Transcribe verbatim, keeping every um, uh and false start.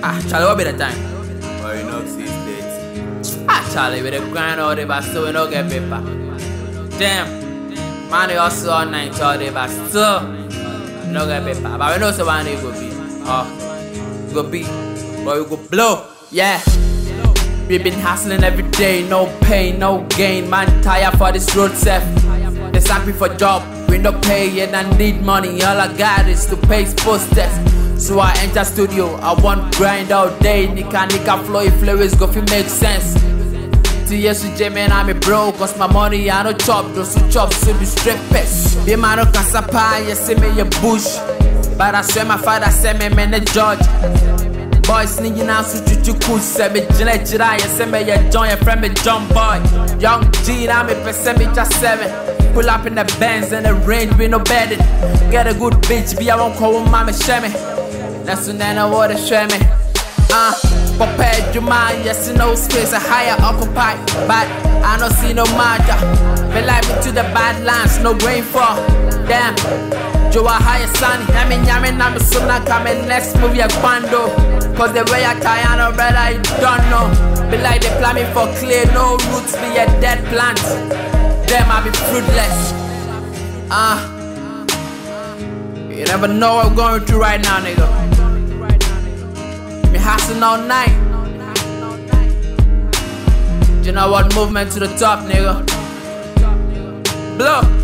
Ah, Charlie, what be the time? Or you know, see it. Ah, Charlie, with the grind all day, but still we don't get paper. Damn, man, they hustle all night all day, but still we don't get paper. But we know so one day go be, oh, go be, but we go blow, yeah. We been hustling every day, no pain, no gain. Man, tired for this road self. They sack me for job, we no pay and I need money. All I got is to pay posters. So I enter studio, I want grind all day. Nika nika flow, if lyrics go fi make sense. Two years with J man, I'm a bro, cause my money I no chop. Those who chop so be strippers. Be man no kasapa, you see me a bush. But I swear my father said me man the judge. Boys sneaking out so chuchu cool. Say me jine jira, you say me you join your friend me John Boy. Young G, I'm a percent me just seven. Pull up in the Benz and the range, we no bedding. Get a good bitch, be I won't call mama shame me. That's when I know what to show me. Uh, prepared your mind, yes, no space, a higher occupied. But I don't see no matter. Be like me to the badlands, no rainfall. Damn, Joe a higher sunny. I mean, I mean, I'm soon not coming next movie a bando. Cause the way I tie on a brother, I don't know. Be like they plan me for clear, no roots, be a dead plant. Damn, I be fruitless. Uh, you never know what I'm going through right now, nigga. Me hustling all night. You know what? Movement to the top, nigga. Blow.